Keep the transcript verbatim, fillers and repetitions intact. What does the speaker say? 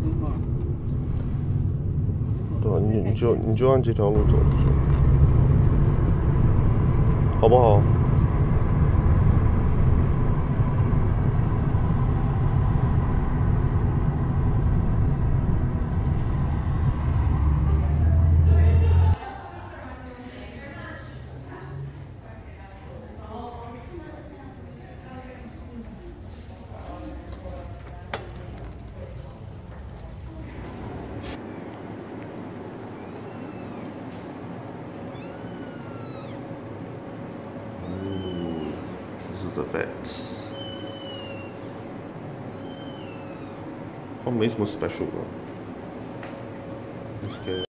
对吧？你你就你就按这条路走就行，好不好？The vet. 哦，没什么 special 的。